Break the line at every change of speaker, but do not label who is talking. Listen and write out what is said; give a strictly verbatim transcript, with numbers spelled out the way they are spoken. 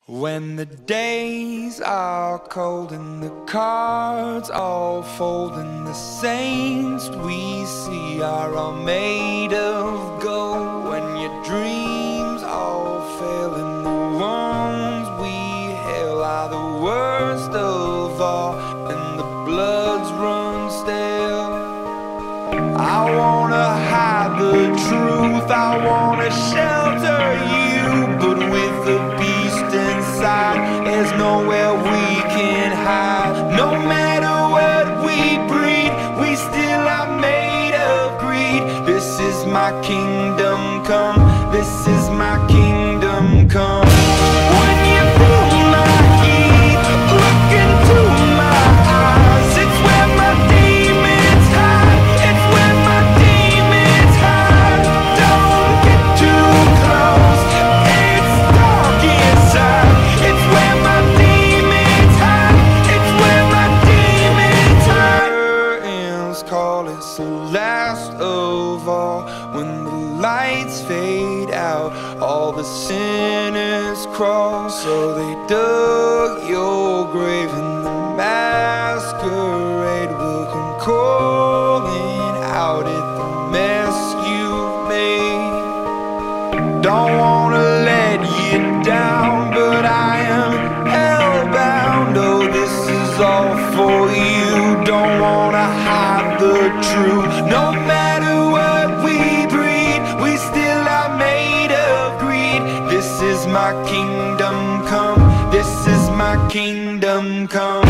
When the days are cold and the cards all fold and the saints we see are all made of gold, when your dreams all fail and the ones we hail are the worst of all and the bloods run stale, I wanna hide the truth, I wanna shelter you, but with the beast inside, there's nowhere we can hide. No matter what we breed, we still are made of greed. This is my kingdom come, this is my kingdom come. When you feel my heat, look into my eyes, it's where my demons hide, it's where my demons hide. Don't get too close, it's dark inside, it's where my demons hide, it's where my demons hide. Curtains call, it's the last of all. When the lights fade out, all the sinners crawl. So they dug your grave and the masquerade will come calling out at the mess you've made. Don't wanna let you down, but I am hellbound. Oh, this is all for you. Don't wanna hide the truth. No matter what we breed, we still are made of greed. This is my kingdom come, this is my kingdom come.